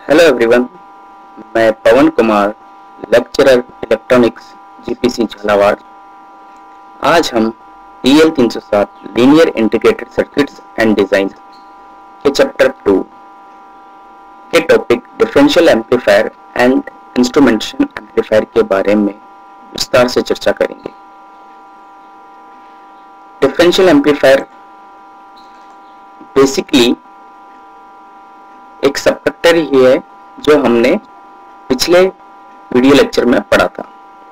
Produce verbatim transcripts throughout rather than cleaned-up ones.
Hello everyone, मैं Pawan Kumar, lecturer electronics GPC Jhalawar. आज हम डी एल तीन सौ सात linear integrated circuits and design के चैप्टर टू के topic differential amplifier and instrumentation amplifier के बारे में विस्तार से चर्चा करेंगे। डिफरेंशियल एम्पलीफायर बेसिकली एक सबकंडक्टर ही है जो हमने पिछले वीडियो लेक्चर में पढ़ा था।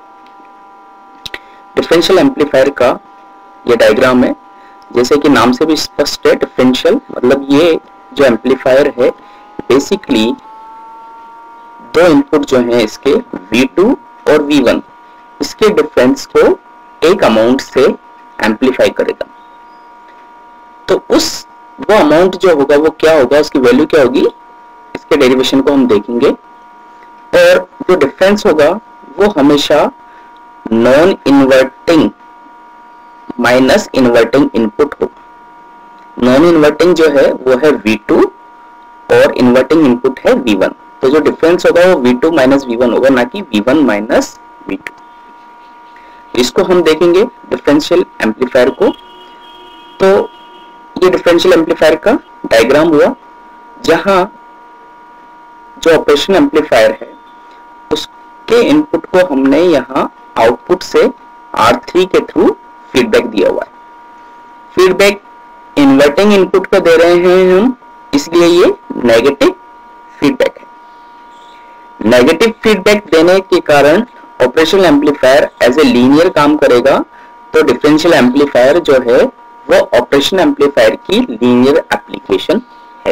डिफरेंशियल एम्पलीफायर का ये डायग्राम है, जैसे कि नाम से भी स्पष्ट है। डिफरेंशियल मतलब ये जो एम्पलीफायर है बेसिकली दो इनपुट जो हैं इसके वी टू और वी वन, इसके डिफरेंस को एक अमाउंट से एम्पलीफाई करेगा। तो उस वो अमाउंट जो होगा वो क्या होगा, उसकी वैल्यू क्या होगी, इसके डेरिवेशन को हम देखेंगे। और जो डिफरेंस होगा वो हमेशा non inverting minus inverting input होगा। नॉन इन्वर्टिंग जो है वो है वी टू और इन्वर्टिंग इनपुट है वी वन। तो जो डिफरेंस होगा वो V two minus V one होगा, ना कि V one minus V two. इसको हम देखेंगे डिफरेंशियल एम्पलीफायर को। तो ये डिफरेंशियल एम्पलीफायर का डायग्राम हुआ, जहां जो ऑपरेशन एम्पलीफायर है उसके इनपुट को हमने यहाँ आउटपुट से आर थ्री के थ्रू फीडबैक दिया हुआ है। फीडबैक इन्वर्टिंग इनपुट को दे रहे हैं हम, इसलिए ये नेगेटिव फीडबैक है। नेगेटिव फीडबैक देने के कारण operational amplifier as a linear काम करेगा। तो डिफरेंशियल एम्पलीफायर जो है वो ऑपरेशन एम्पलीफायर की लीनियर एप्लीकेशन है।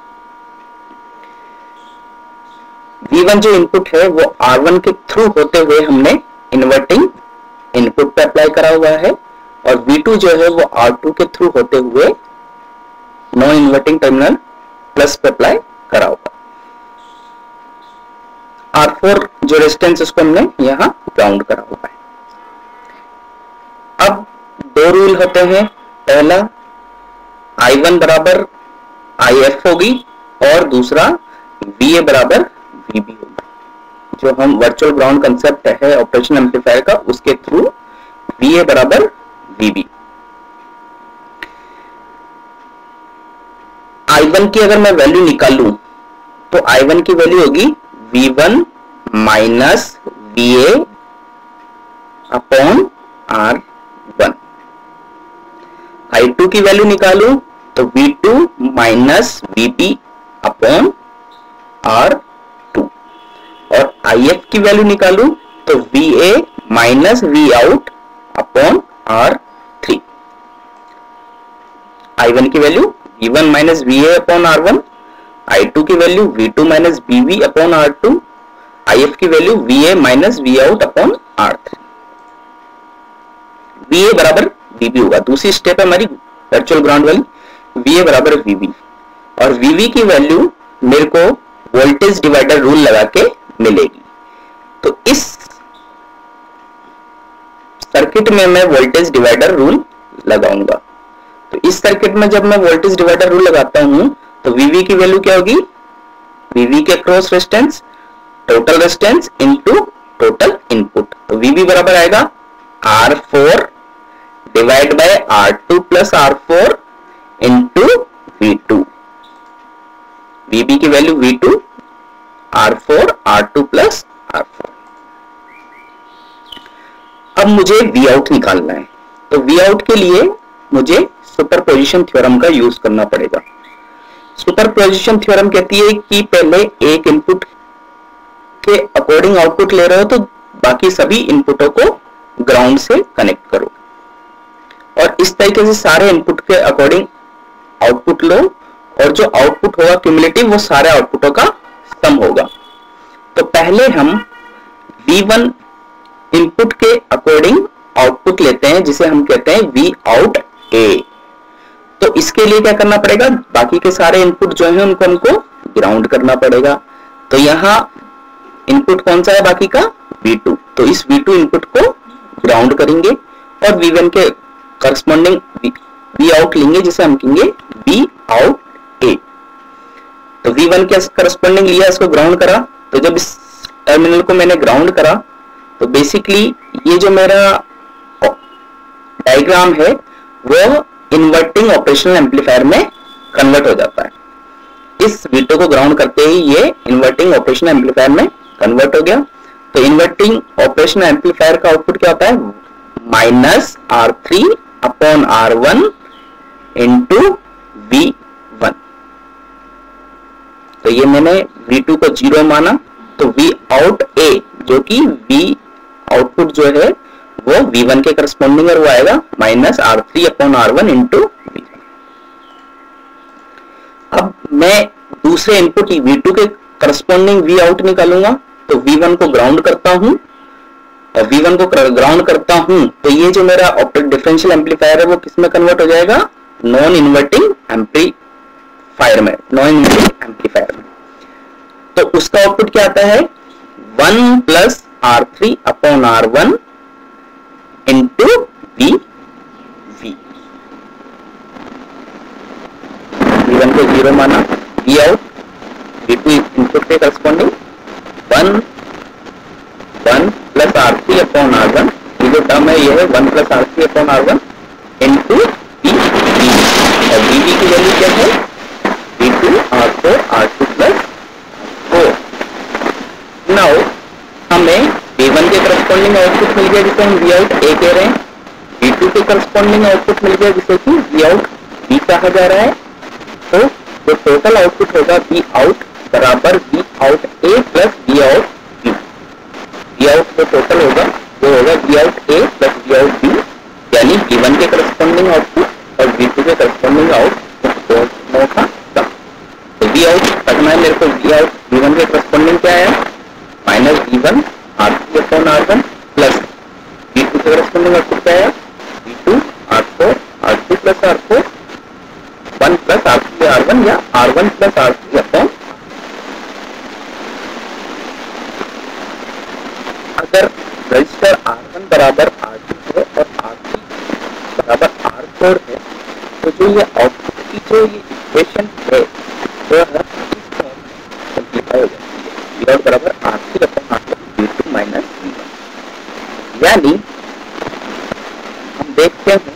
वी वन जो इनपुट है वो आर वन के थ्रू होते हुए हमने इन्वर्टिंग इनपुट पे अप्लाई करा हुआ है, और वी टू जो है वो आर टू के थ्रू होते हुए नॉन इन्वर्टिंग टर्मिनल प्लस पे अप्लाई करा हुआ। आर फोर जो रेजिस्टेंस उसको हमने यहां ग्राउंड करा हुआ है। अब दो रूल होते हैं। पहला आई वन बराबर आई एफ होगी और दूसरा वी ए बराबर वी बी होगा। जो हम वर्चुअल ग्राउंड कंसेप्ट है ऑपरेशन एम्पलीफायर का, उसके थ्रू वी ए बराबर वी बी। आई वन की अगर मैं वैल्यू निकालूं तो आई वन की वैल्यू होगी V one minus V A upon R one. I two की वैल्यू निकालूं तो V two minus V P upon R two, और आई एफ की वैल्यू निकालूं तो V A minus V out upon R three. I one की value V one minus V A upon R one, I two की value V two minus V V upon R to, I F की value V A minus V out upon R three. V A बराबर V B होगा। दूसरी step है हमारी virtual ground वाली, V A बराबर V B, और V V की वैल्यू मेरे को वोल्टेज डिवाइडर रूल लगा के मिलेगी। तो इस सर्किट में मैं वोल्टेज डिवाइडर रूल लगाऊंगा। तो इस सर्किट में जब मैं वोल्टेज डिवाइडर रूल लगाता हूं तो वीवी की वैल्यू क्या होगी, वीवी के cross resistance total resistance into total input. तो वीवी बराबर आएगा R four divide by R two plus R four into V two. V B की value V two R four R two plus R four. अब मुझे we out निकालना है। तो we out के लिए मुझे सुपरपोजिशन थ्योरम का यूज करना पड़ेगा। सुपरपोजिशन थ्योरम कहती है कि पहले एक इनपुट के अकॉर्डिंग आउटपुट ले रहे हो तो बाकी सभी इनपुटों को ग्राउंड से कनेक्ट करो, और इस तरीके से सारे इनपुट के अकॉर्डिंग आउटपुट लो, और जो आउटपुट होगा क्यूमुलेटिव वो सारे आउटपुटों का सम होगा। तो पहले हम वी वन इनपुट के अकॉर्डिंग आउटपुट लेते हैं, जिसे हम कहते हैं वी आउट ए। तो इसके लिए क्या करना पड़ेगा, बाकी के सारे इनपुट जो है उनको हमको ग्राउंड करना पड़ेगा। तो यहाँ इनपुट कौन सा है बाकी का, वी टू। तो इस वी टू इनपुट को ग्राउंड करेंगे और वी वन के करस्पॉन्डिंग वी आउट लेंगे, जिसे हम कहेंगे वी आउट ए। तो V वन के करस्पॉन्डिंग लिया, इसको ग्राउंड करा, तो जब इस टर्मिनल को मैंने ग्राउंड करा तो बेसिकली ये जो मेरा डायग्राम है वो इन्वर्टिंग ऑपरेशनल एम्पलीफायर में कन्वर्ट हो जाता है। इस V टू को ग्राउंड करते ही ये इन्वर्टिंग ऑपरेशनल एम्पलीफायर में कन्वर्ट हो गया। तो इन्वर्टिंग ऑपरेशनल एम्पलीफायर का आउटपुट क्या होता है, minus R three upon R one into V one. तो ये मैंने V टू को जीरो माना, तो V आउट A जो कि V आउटपुट जो है वो V वन के करस्पॉन्डिंग और वो आएगा minus R three upon R one into V one. अब मैं दूसरे इनपुट V टू के करस्पॉन्डिंग V आउट निकालूंगा, तो V वन को ग्राउंड करता हूं और V वन को ग्राउंड करता हूं तो ये जो मेरा डिफरेंशियल एम्पलीफायर है वो किस में कन्वर्ट हो जाएगा, नॉन इन्वर्टिंग एम्पलीफायर में, नॉन इन्वर्टिंग एम्पलीफायर में। तो उसका आउटपुट क्या आता है, one plus R three upon R one into V V V one को जीरो माना, V out V two input के corresponding one one plus R three upon R one, ये जो टर्म है ये है one plus R three upon R one into V V, और V V की वैल्यू क्या है, V two R four R two plus four. Now हमें वी वन के करस्पॉन्डिंग आउटपुट मिल गया जिसे हम वी आउट ए कह रहे हैं, वी टू के करस्पॉन्डिंग आउटपुट मिल गया जिसे कि वी आउट बी कहा जा रहा है। तो जो टोटल आउटपुट होगा वी आउट बराबर V out A plus V out B. V out जो टोटल होगा वो होगा V out A plus V out B, यानी वी वन के करस्पॉन्डिंग आउटपुट और वी टू के करस्पॉन्डिंग आउटपुट दोनों का सम। तो वी आउट करना है मेरे को, वी आउट वी वन के करस्पॉन्डिंग क्या है, minus V one R three upon R one plus V two के करस्पॉन्डिंग आउटपुट क्या है, V two R four R two plus R four one plus R three R one या R one plus R three upon. अगर register R one बराबर R two है और R three बराबर R four है तो जो ये आउटपुट की जो ये इक्वेशन है वो है सिंपलीफाई हो जाती है, वी आउट बराबर R three upon R one V two minus V one. यानी हम देखते हैं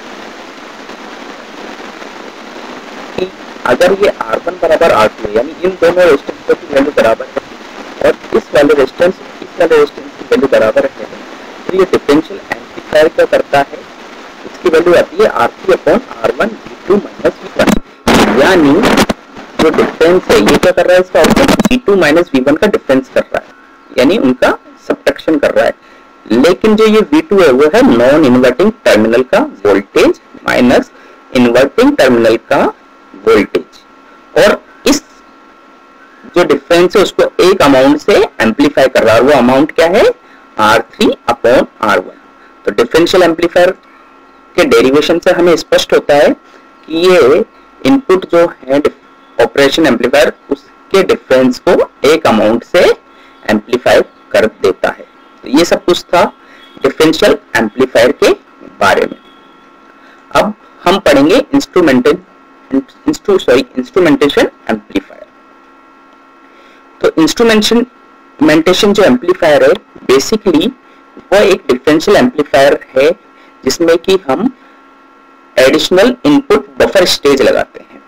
कि अगर ये आर वन बराबर आर टू है, यानी इन दोनों रेजिस्टेंस की वैल्यू बराबर है और इस वाले रेजिस्टेंस इस वाले रेजिस्टेंस की वैल्यू बराबर है, तो ये डिफरेंशियल एम्पलीफायर क्या करता है, इसकी वैल्यू आती है R three upon R one V two minus V one. यानी जो डिफरेंस है ये क्या कर रहा है, इसका output V two minus V one का डिफरेंस कर रहा है, यानी उनका सब्ट्रैक्शन कर रहा है। लेकिन जो ये वी टू है वो है नॉन इन्वर्टिंग टर्मिनल का वोल्टेज माइनस इन्वर्टिंग टर्मिनल का वोल्टेज, और इस जो डिफरेंस है उसको एक अमाउंट से एम्पलीफाई कर रहा है, और वो अमाउंट क्या है, R three upon R one. तो डिफरेंशियल एम्पलीफायर के डेरिवेशन से हमें स्पष्ट होता है कि ये इनपुट जो है ऑपरेशन एम्पलीफायर उसके डिफरेंस को एक अमाउंट से एम्पलीफाई कर देता है। तो ये सब कुछ था डिफरेंशियल एम्पलीफायर के बारे में। अब हम पढ़ेंगे instrumentation instru sorry instrumentation amplifier. तो इंस्ट्रूमेंटेशन जो एम्पलीफायर है बेसिकली वो एक डिफरेंशियल एम्पलीफायर है जिसमें कि हम एडिशनल इनपुट बफर स्टेज लगाते हैं।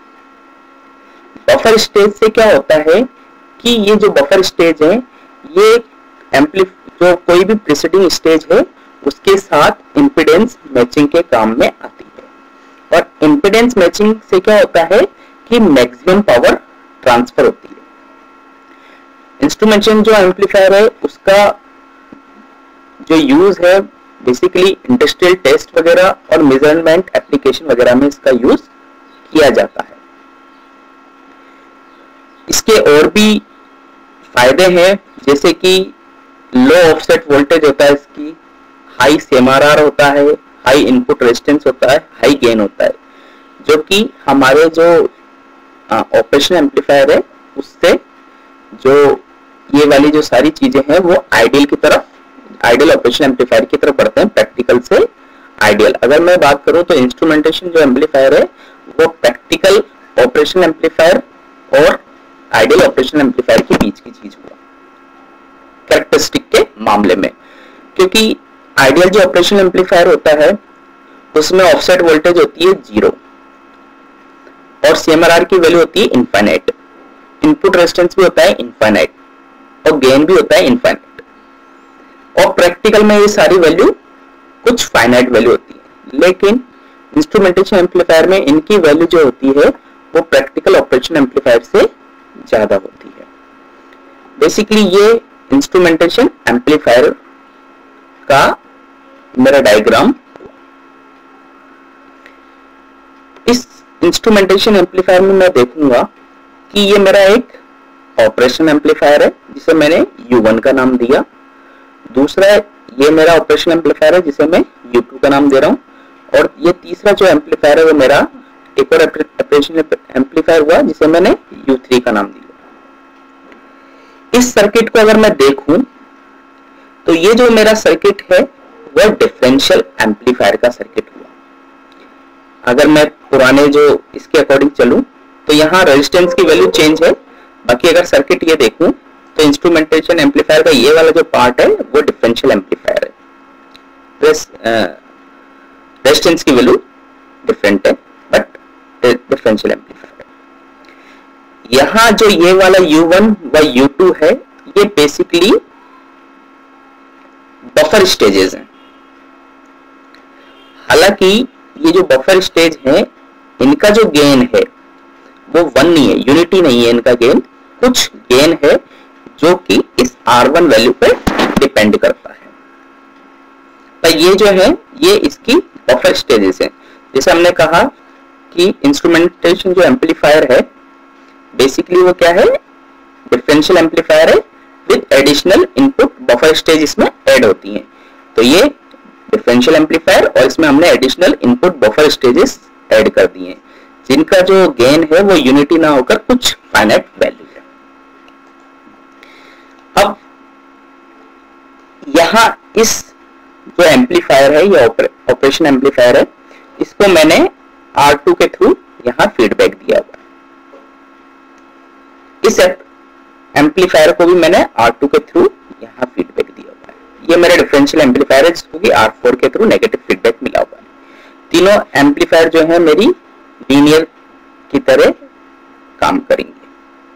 बफर स्टेज से क्या होता है कि ये जो बफर स्टेज है ये एम्पली जो कोई भी प्रीसीडिंग स्टेज है उसके साथ इंपीडेंस मैचिंग के काम में आती है, और इंपीडेंस मैचिंग से क्या होता है कि मैक्सिमम पावर ट्रांसफर होती है। इंस्ट्रूमेंटेशन जो एम्पलीफायर है उसका जो यूज है बेसिकली इंडस्ट्रियल टेस्ट वगैरह और मेजरमेंट एप्लीकेशन वगैरह में इसका यूज किया जाता है। इसके और भी फायदे हैं, जैसे कि लो ऑफसेट वोल्टेज होता है, इसकी हाई सीएमआरआर होता है, हाई इनपुट रेजिस्टेंस होता है, हाई गेन होता है, जो कि हमारे जो ऑपरेशन एम्पलीफायर है उससे जो ये वाली जो सारी चीजें हैं वो आइडियल की तरफ, आइडियल ऑपरेशन एम्पलीफायर की तरफ बढ़ते हैं, प्रैक्टिकल से आइडियल। अगर मैं बात करूं तो इंस्ट्रूमेंटेशन जो एम्पलीफायर है वो प्रैक्टिकल ऑपरेशन एम्पलीफायर और आइडियल ऑपरेशनल एम्पलीफायर के बीच की चीज हुआ कैरेक्टरिस्टिक के मामले में, क्योंकि आइडियल जो ऑपरेशनल एम्पलीफायर होता है उसमें ऑफसेट वोल्टेज होती है जीरो और सीएमआरआर की वैल्यू होती है इनफाइनाइट, इनपुट रेजिस्टेंस भी होता है इनफाइनाइट और गेन भी होता है इनफाइनाइट। और प्रैक्टिकल में ये सारी वैल्यू कुछ फाइनाइट वैल्यू होती है, लेकिन इंस्ट्रूमेंटेशन एम्पलीफायर में इनकी वैल्यू जो होती है वो प्रैक्टिकल ऑपरेशन एम्पलीफायर से ज्यादा होती है। बेसिकली ये इंस्ट्रूमेंटेशन एम्पलीफायर का मेरा डायग्राम। इस इंस्ट्रूमेंटेशन एम्पलीफायर में मैं देखूंगा कि ये मेरा एक ऑपरेशन एम्पलीफायर है जिसे मैंने यू वन का नाम दिया, दूसरा ये मेरा ऑपरेशन एम्पलीफायर है जिसे मैं यू टू का नाम दे रहा हूं, और ये तीसरा जो एम्पलीफायर है वो मेरा एक और ऑपरेशन एम्पलीफायर हुआ जिसे मैंने यू थ्री का नाम दिया। इस सर्किट को अगर मैं देखूं तो ये जो मेरा सर्किट है वह डिफरेंशियल एम्पलीफायर का सर्किट हुआ। अगर मैं पुराने जो इसके अकॉर्डिंग चलूं तो यहाँ रेजिस्टेंस की वैल्यू चेंज है, बाकी अगर सर्किट ये देखूं तो इंस्ट्रूमेंटेशन एम्पलीफायर का ये वाला जो पार्ट है वो डिफरेंशियल एम्पलीफायर है, रेजिस्टेंस की वैल्यू डिफरेंट है बट डिफरेंशियल एम्पलीफायर। यहाँ जो ये वाला यू वन व यू टू है ये बेसिकली बफर स्टेजेस हैं। हालांकि ये जो बफर स्टेज है इनका जो गेन है वो वन नहीं है, यूनिटी नहीं है इनका गेन, कुछ गेन है जो कि इस आर वन वैल्यू पर डिपेंड करता है। तो ये जो है ये इसकी बफर स्टेजेस है। जैसे हमने कहा कि इंस्ट्रूमेंटेशन जो एम्पलीफायर है बेसिकली वो क्या है, डिफरेंशियल एम्पलीफायर है with additional input buffer stage इसमें ऐड होती हैं। तो ये डिफरेंशियल एम्पलीफायर और इसमें हमने additional input buffer stages add कर दिए हैं जिनका जो गेन है वो यूनिटी ना होकर कुछ फाइनाइट वैल्यू है। अब यहां इस जो एम्पलीफायर है ये ऑपरेशन एम्पलीफायर है, इसको मैंने आर टू के थ्रू यहां फीडबैक दिया हुआ है। इस एम्पलीफायर को भी मैंने आर टू के थ्रू यहां फीडबैक दिया हुआ है। ये मेरा डिफरेंशियल एम्पलीफायर है जिसको कि आर फोर के थ्रू नेगेटिव फीडबैक मिला हुआ है। तीनों एम्पलीफायर जो है मेरी लीनियर की तरह काम करेंगे।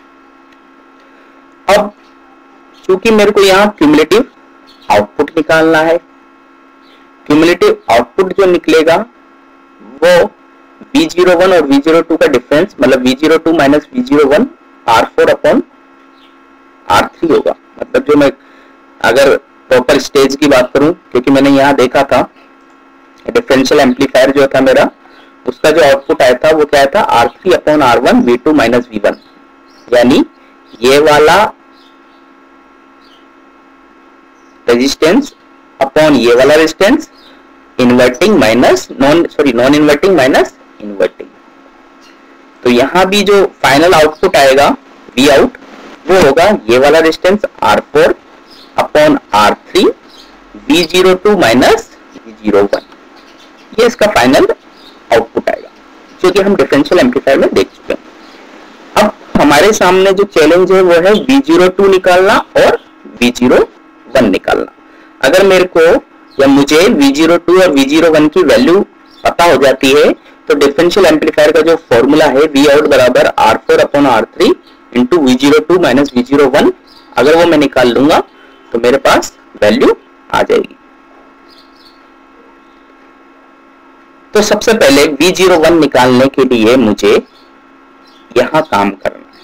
अब चूंकि मेरे को यहाँ क्यूमुलेटिव आउटपुट निकालना है, क्यूमुलेटिव आउटपुट जो निकलेगा वो वी ज़ीरो वन और वी ज़ीरो टू का डिफरेंस मतलब V zero two minus V zero one R four upon R three होगा। मतलब जो मैं अगर प्रॉपर स्टेज की बात करूं, क्योंकि मैंने यहाँ देखा था डिफरेंशियल एम्पलीफायर जो था मेरा उसका जो आउटपुट आया था वो क्या था R three upon R one V two minus V one, यानी ये वाला रेजिस्टेंस अपॉन ये वाला resistance inverting minus non sorry non inverting minus inverting. तो यहां भी जो फाइनल आउटपुट आएगा वी आउट वो होगा ये वाला resistance R four upon R three V zero two minus V zero one, ये इसका फाइनल आउटपुट आएगा जो कि हम डिफरेंशियल एम्पलीफायर में देख चुके हैं। अब हमारे सामने जो चैलेंज है वो है वी ज़ीरो टू निकालना और वी ज़ीरो वन निकालना। अगर मेरे को या मुझे वी ज़ीरो टू और वी ज़ीरो वन की वैल्यू पता हो जाती है तो डिफरेंशियल एम्पलीफायर का जो फॉर्मूला है वी आउट बराबर R four upon R three into V zero two minus V zero one, अगर वो मैं निकाल लूंगा तो मेरे पास वैल्यू आ जाएगी। तो सबसे पहले वी ज़ीरो वन निकालने के लिए मुझे यहां काम करना है।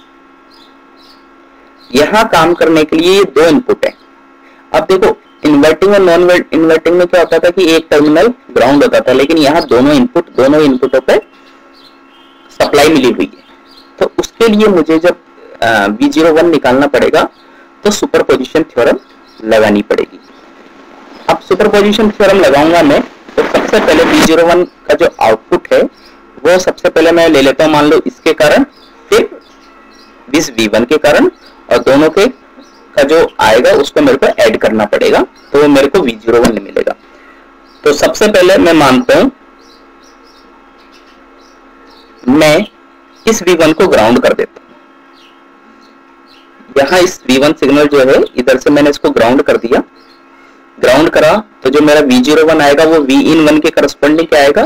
यहां काम करने के लिए ये दो इनपुट है। अब देखो इन्वर्टिंग और नॉन इन्वर्टिंग में क्या होता था कि एक टर्मिनल ग्राउंड होता था, लेकिन यहाँ दोनों इनपुट दोनों इनपुटों पे सप्लाई मिली हुई है। तो उसके लिए मुझे जब वी ज़ीरो वन निकालना पड़ेगा तो सुपरपोजिशन थ्योरम लगानी पड़ेगी। अब सुपरपोजिशन थ्योरम लगाऊंगा मैं तो सबसे पहले वी ज़ीरो वन का जो आउटपुट है वो सबसे पहले मैं ले लेता हूं मान लो इसके कारण, फिर इस वी वन के कारण, और दोनों के का जो आएगा उसको मेरे को ऐड करना पड़ेगा तो वो मेरे को वी ज़ीरो वन मिलेगा। तो सबसे पहले मैं मानता हूं मैं इस वी वन को ग्राउंड कर देता हूं। यहाँ इस वी वन सिग्नल जो है इधर से मैंने इसको ग्राउंड कर दिया। ग्राउंड करा तो जो मेरा वी ज़ीरो वन आएगा वो वी इन वन के करस्पॉन्डिंग क्या आएगा,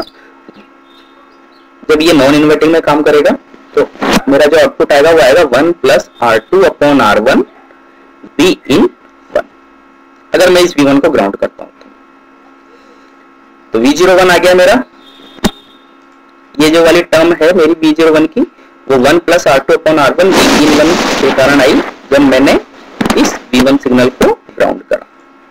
जब ये नॉन इन्वर्टिंग में काम करेगा तो मेरा जो आउटपुट आएगा वो आएगा one plus R two upon R one V in one. अगर मैं इस वी वन को ग्राउंड करता हूं तो वी ज़ीरो वन आ गया मेरा। ये जो वाली टर्म है मेरी वी ज़ीरो वन की वो one plus R two upon R one V in one के कारण आई जब मैंने इस वी वन सिग्नल को ग्राउंड करा।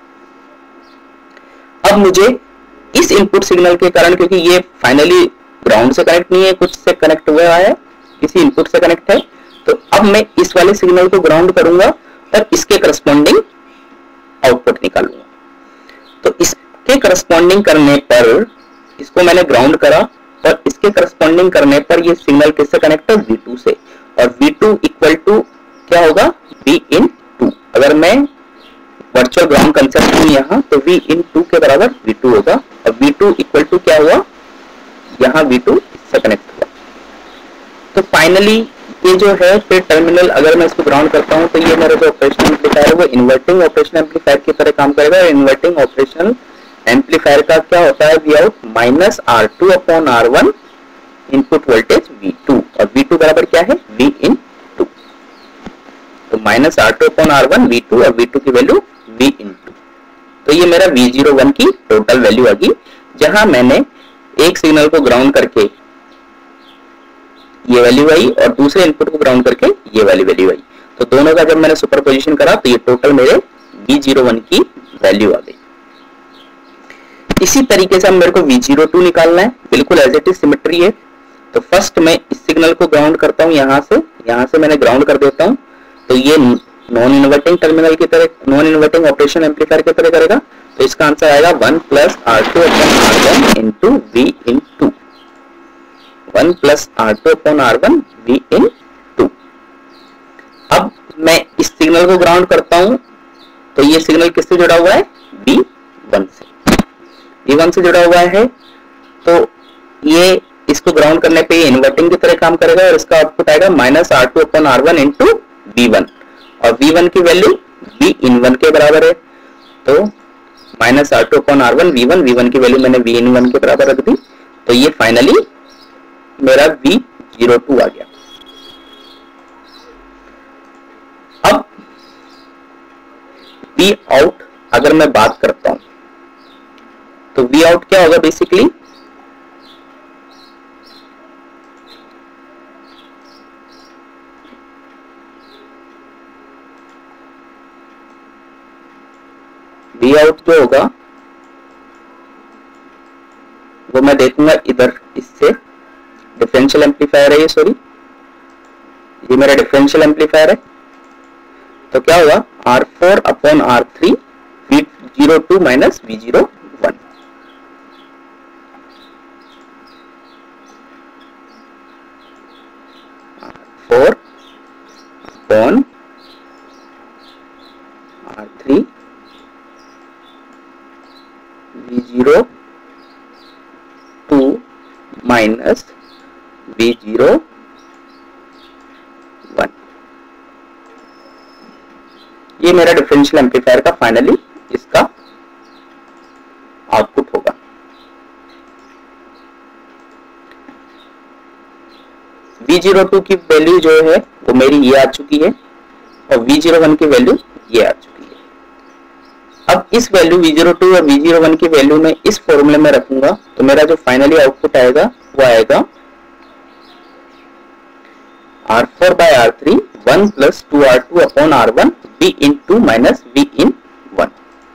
अब मुझे इस इनपुट सिग्नल के कारण, क्योंकि ये फाइनली ग्राउंड से कनेक्ट नहीं है, कुछ से कनेक्ट हुआ है, किसी इनपुट से कनेक्ट है, तो अब मैं इस वाले सिग्नल को ग्राउंड करूंगा और इसके करस्पॉन्डिंग आउटपुट निकालूंगा। तो इसके करस्पॉन्डिंग करने पर इसको मैंने ग्राउंड करा और इसके करस्पॉन्डिंग करने पर ये सिग्नल किससे कनेक्ट है, वी टू से, और वी टू इक्वल टू क्या होगा, वी इन टू। अगर मैं वर्चुअल ग्राउंड कंसेप्ट हूं यहाँ तो वी इन टू के बराबर वी टू होगा, और वी टू इक्वल टू क्या हुआ, यहाँ वी टू से कनेक्ट हुआ। तो फाइनली ये जो है फिर टर्मिनल, अगर मैं इसको ग्राउंड करता हूं तो ये मेरा जो ऑपरेशनल एम्पलीफायर है वो इन्वर्टिंग ऑपरेशनल एम्पलीफायर की तरह काम करेगा। और इन्वर्टिंग ऑपरेशनल एम्पलीफायर का क्या होता है, V out minus R two upon R one input voltage V two, और वी टू बराबर क्या है, वी इन टू। तो minus R two upon R one V two, और वी टू की वैल्यू वी इन टू। तो ये मेरा वी ज़ीरो वन की टोटल वैल्यू आ गई, जहां मैंने एक सिग्नल को ग्राउंड करके ये वैल्यू आई और दूसरे इनपुट को ग्राउंड करके ये वाली वैल्यू आई। तो दोनों का जब मैंने सुपरपोजिशन करा तो ये टोटल मेरे वी ज़ीरो वन की वैल्यू आ गई। इसी तरीके से अब मेरे को वी ज़ीरो टू निकालना है, बिल्कुल एज इट इज सिमेट्री है। तो फर्स्ट मैं इस सिग्नल को ग्राउंड करता हूं, यहां से यहां से मैंने ग्राउंड कर देता हूं, तो ये नॉन इन्वर्टिंग टर्मिनल की तरह, नॉन इन्वर्टिंग ऑपरेशन एम्पलीफायर की तरह करेगा। तो इसका आंसर आएगा one plus R two upon R one into V in two, one plus R two upon R one V in two. अब मैं इस सिग्नल को ग्राउंड करता हूं तो ये सिग्नल किससे जुड़ा हुआ है, वी वन से, वी वन से जुड़ा हुआ है। तो ये इसको ग्राउंड करने पे ये इन्वर्टिंग की तरह काम करेगा और इसका आउटपुट आएगा minus R two upon R one into V one, और वी वन की वैल्यू वी इन वन के बराबर है। तो minus R two upon R one V one, V one की वैल्यू मैंने वी इन वन के बराबर रख दी। तो ये फाइनली मेरा वी ज़ीरो टू आ गया। अब वी आउट अगर मैं बात करता हूं तो वी आउट क्या होगा, बेसिकली वी आउट जो होगा वो मैं देखूंगा इधर, इससे डिफरेंशियल एम्पलीफायर है ये, सॉरी ये मेरा डिफरेंशियल एम्पलीफायर है। तो क्या होगा, R four upon R three V zero two minus V zero one. Four upon R three V zero two minus V zero one. ये मेरा डिफरेंशियल एम्पलीफायर का फाइनली इसका आउटपुट होगा। वी ज़ीरो टू की वैल्यू जो है वो मेरी ये आ चुकी है और वी ज़ीरो वन की वैल्यू ये आ चुकी है। अब इस वैल्यू वी ज़ीरो टू और वी ज़ीरो वन की वैल्यू में इस फॉर्मूले में रखूंगा तो मेरा जो फाइनली आउटपुट आएगा वो आएगा R four by R three one plus two R two upon R one V in two minus V in one.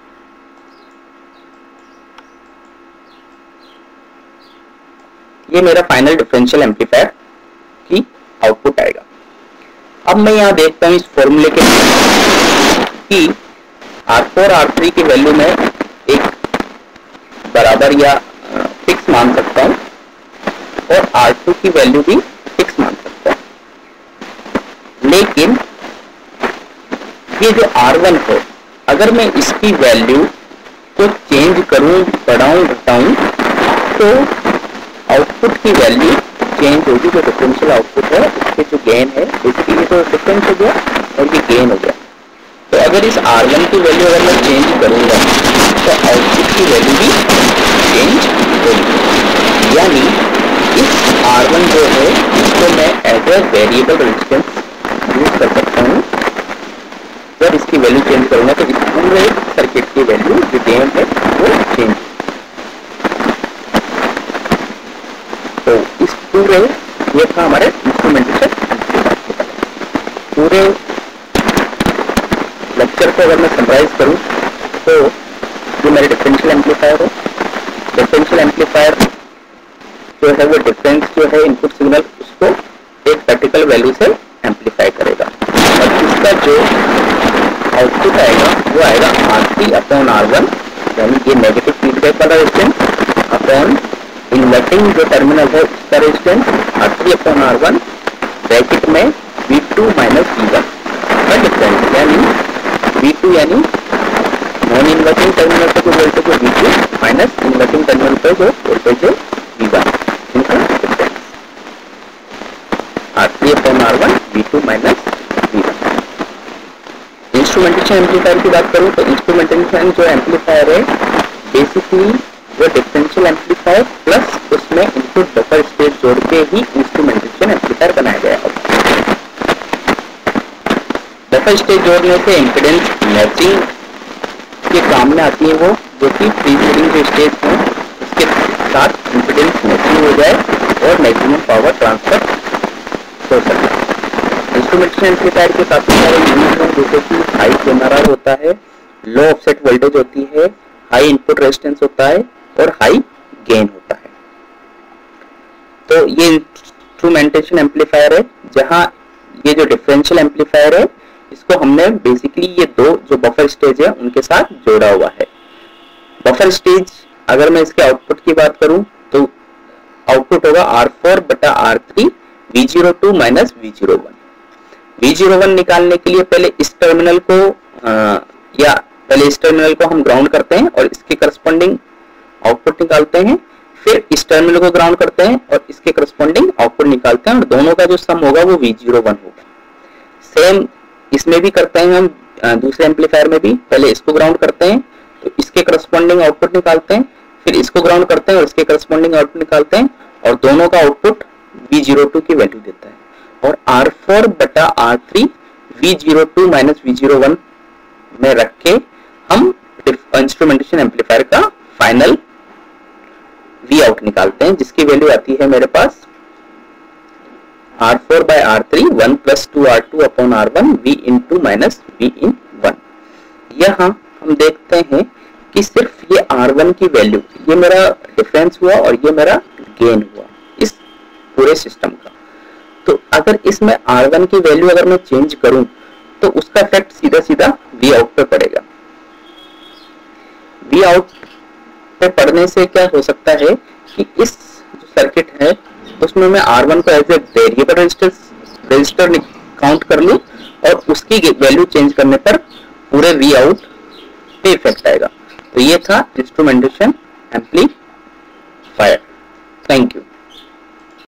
ये मेरा फाइनल डिफरेंशियल एम्पलीफायर की आउटपुट आएगा। अब मैं यहां देखता हूं इस फॉर्मूले के कि आर फोर आर थ्री की वैल्यू में एक बराबर या फिक्स मान सकता हूं और आर टू की वैल्यू भी फिक्स मान सकता हूं। लेकिन ये जो आर वन है, अगर मैं इसकी वैल्यू को चेंज करूं, बढ़ाऊं, घटाऊं, तो आउटपुट की वैल्यू चेंज होगी, जो डिफरेंशियल आउटपुट है उसके जो गेन है, बेसिकली तो डिफरेंस हो गया और ये गेन हो गया। तो अगर इस आर वन की वैल्यू अगर मैं चेंज करूंगा तो आउटपुट की वैल्यू भी चेंज होगी, यानी इस आर वन जो है इसको मैं as a variable resistance use कर सकता हूँ। जब इसकी वैल्यू चेंज करूंगा तो इस पूरे सर्किट की वैल्यू जो गेन है वो चेंज। तो इस पूरे ये था हमारे इंस्ट्रूमेंटेशन पूरे लेक्चर को अगर मैं समराइज करूं तो ये मेरे डिफरेंशियल एम्पलीफायर है। डिफरेंशियल एम्पलीफायर जो है वो डिफरेंस जो है इनपुट सिग्नल उसको एक पर्टिकुलर वैल्यू से एम्पलीफाई करेगा और इसका जो आउटपुट आएगा वो आएगा R three upon R one, यानी ये नेगेटिव फीडबैक वाला रेजिस्टेंस अपॉन इन्वर्टिंग जो टर्मिनल है उसका resistance R three upon R one bracket में V two minus V one का डिफरेंस, यानी वी टू यानी नॉन इन्वर्टिंग टर्मिनल पर जो वोल्टेज है V two minus inverting terminal पर जो वोल्टेज है वी वन, इनका difference R three upon R one V two minus V one. Instrumentation amplifier की बात करूं तो इंस्ट्रूमेंटेशन जो एम्पलीफायर है बेसिकली वो डिफरेंशियल एम्पलीफायर प्लस उसमें इनपुट बफर स्टेज जोड़ के ही इंस्ट्रूमेंटेशन एम्पलीफायर बनाया गया है। बफर स्टेज जोड़ने से इम्पीडेंस मैचिंग के काम में आती है, वो जो कि प्रीसीडिंग जो स्टेज है उसके साथ इम्पीडेंस मैचिंग हो जाए और मैक्सिमम पावर ट्रांसफर हो सके। इंस्ट्रूमेंटेशन एम्पलीफायर के काफी सारे यूज हैं, जैसे कि हाई कैमरा होता है, लो ऑफसेट वोल्टेज होती है, हाई इनपुट रेजिस्टेंस होता है और हाई गेन होता है। तो ये इंस्ट्रूमेंटेशन एम्पलीफायर है, जहां ये जो डिफरेंशियल एम्पलीफायर है इसको हमने बेसिकली ये दो जो बफर स्टेज है उनके साथ जोड़ा हुआ है। बफर स्टेज अगर मैं इसके आउटपुट की बात करूं तो आउटपुट होगा आर फोर बटा R three V zero two minus V zero one. V zero one निकालने के लिए पहले इस टर्मिनल को आ, या पहले इस टर्मिनल को हम ग्राउंड करते हैं और इसके करस्पॉन्डिंग आउटपुट निकालते हैं, फिर इस टर्मिनल को ग्राउंड करते हैं और इसके करस्पॉन्डिंग आउटपुट निकालते हैं और दोनों का जो सम होगा वो वी जीरो वन होगा। सेम इसमें भी करते हैं हम, दूसरे एम्पलीफायर में भी पहले इसको ग्राउंड करते हैं तो इसके करस्पॉन्डिंग आउटपुट निकालते हैं, फिर इसको ग्राउंड करते हैं और इसके करस्पॉन्डिंग आउटपुट निकालते हैं और दोनों का आउटपुट वी जीरो टू की वैल्यू देता है। और आर फोर बटा R three V zero two minus V zero one में रख के हम इंस्ट्रूमेंटेशन एम्पलीफायर का फाइनल वी आउट निकालते हैं, जिसकी वैल्यू आती है मेरे पास R four by R three one plus two R two upon R one V in two minus V in one. यहाँ हम देखते हैं कि सिर्फ ये आर वन की वैल्यू, ये मेरा डिफरेंस हुआ और ये मेरा गेन हुआ इस पूरे सिस्टम का। तो अगर इसमें आर वन की वैल्यू अगर मैं चेंज करूं तो उसका इफेक्ट सीधा सीधा वी आउट पे पड़ेगा। वी आउट पे पड़ने से क्या हो सकता है कि इस जो सर्किट है उसमें मैं आर वन को as a variable register register count कर लूं और उसकी वैल्यू चेंज करने पर पूरे वी आउट पे इफेक्ट आएगा। तो ये था इंस्ट्रूमेंटेशन एम्पलीफायर। Thank you.